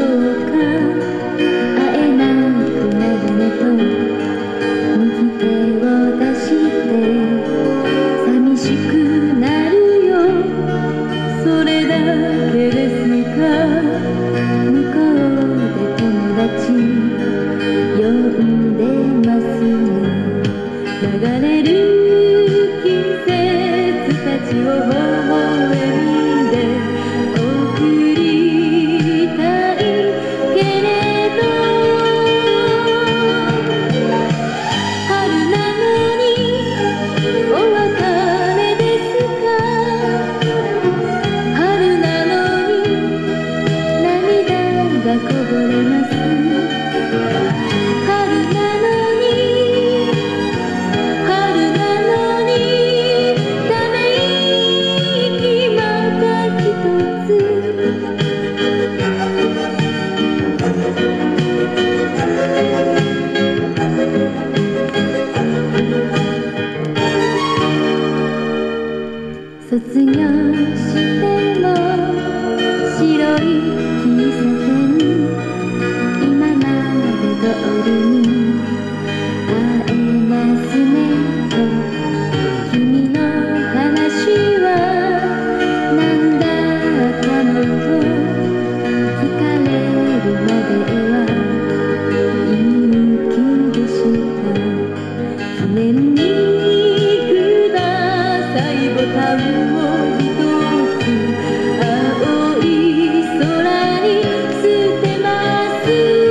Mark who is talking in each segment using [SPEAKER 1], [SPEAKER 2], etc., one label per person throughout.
[SPEAKER 1] か会えなくなるねと右手を出して寂しくなるよそれだけですか向こうで友達呼んでますね流れる季節たちを微笑みで送りたいけれど春なのにお別れですか春なのに涙がこぼれます春なのに春なのにため息また一つ卒業しても白い喫茶店今まで通りに会えますねと君の話はなんだかもと聞かれるまでは勇気でした記念にくださいボタンを一つ青い空に捨てます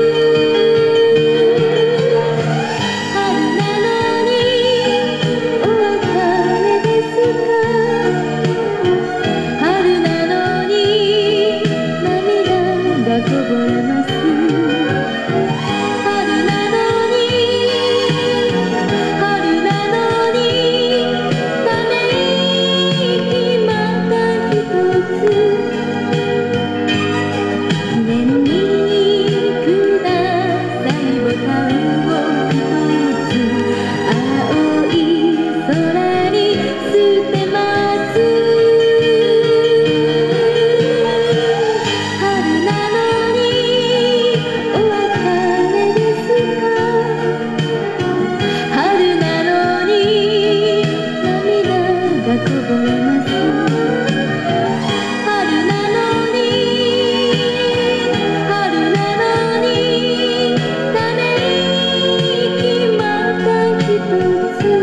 [SPEAKER 1] 春なのにお別れですか春なのに涙がこぼれます春なのに春なのにため息また一つ記念にくださいボタンを一つ青い空に捨てます春なのにお別れですか春なのに涙がこぼれます春なのに春なのにため息また一つ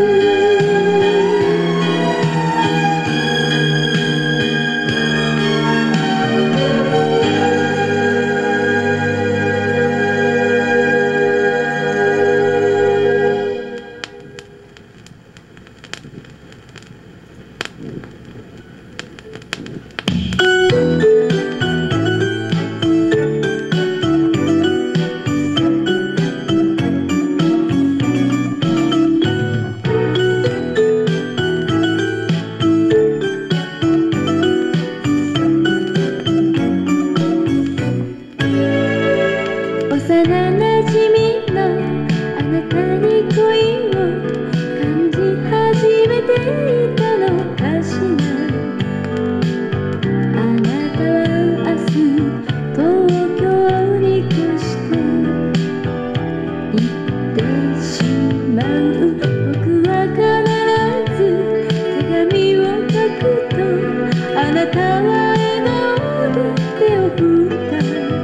[SPEAKER 1] 幼なじみのあなたに恋を感じ始めていたのかしらあなたは明日東京に越して行ってしまう僕は必ず手紙を書くとあなたは笑顔で手を振った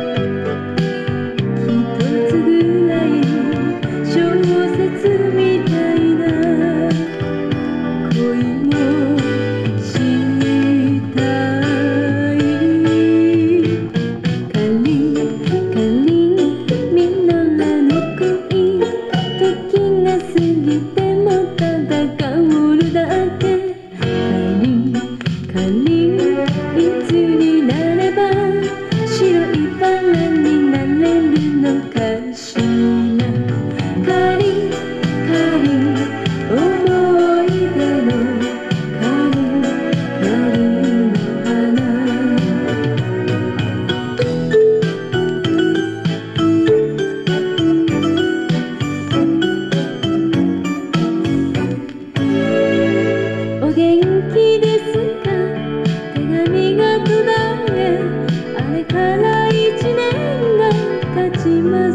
[SPEAKER 1] 一つぐらい小説みたいな恋もしたいかりかりみんなの恋時が過ぎてもただ香るだけかりかりいつになれば白いバラになれるのかしらかりかり思い出のかりかりの花お元気ですか手紙が途絶えあれから1年がちます。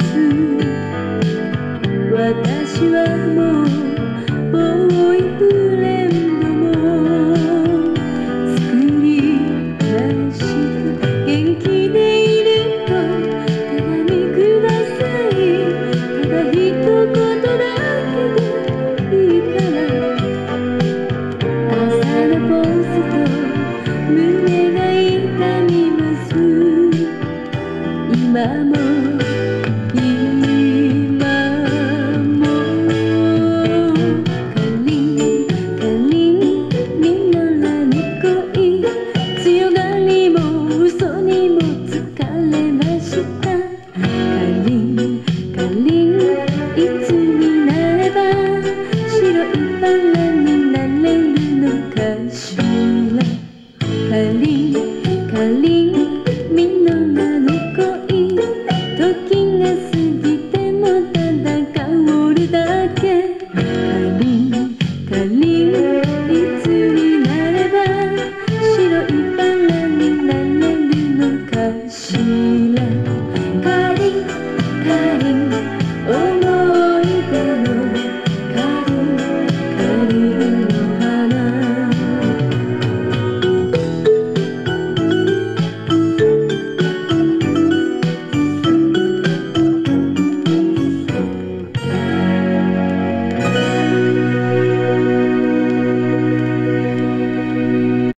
[SPEAKER 1] 私はもうボーイフレンドも作りました。元気でいると手紙ください。ただ一言だけでいいから。朝のポスト胸が痛みます。今も